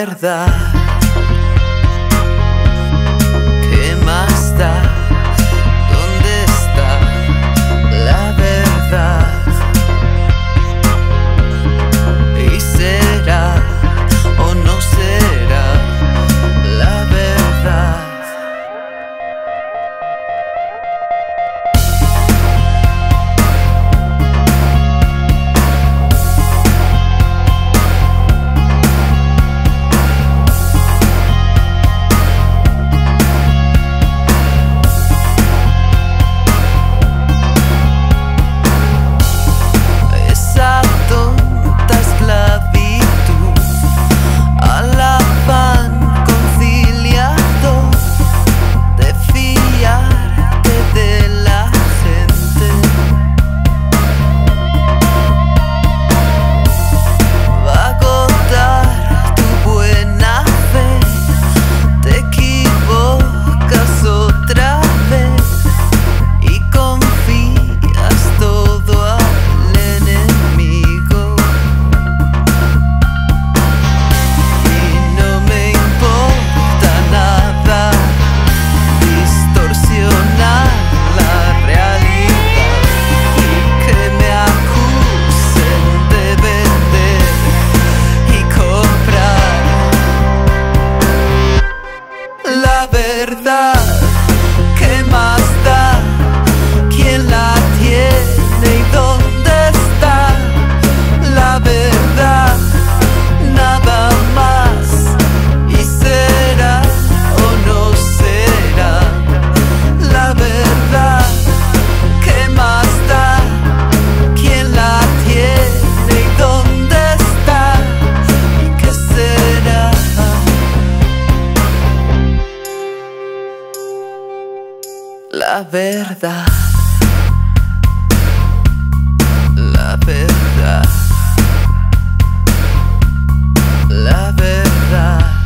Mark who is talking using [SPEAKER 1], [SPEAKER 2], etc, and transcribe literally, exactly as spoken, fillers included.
[SPEAKER 1] verdad. ¿Qué más da? ¿Dónde está la verdad? ¿Y será o no será la verdad? Verdad, ¿qué más da? ¿Quién la tiene y dónde está? La verdad, nada más. ¿Y será o no será? La verdad, ¿qué más da? ¿Quién la tiene y dónde está? ¿Y qué será? La verdad, la verdad, la verdad.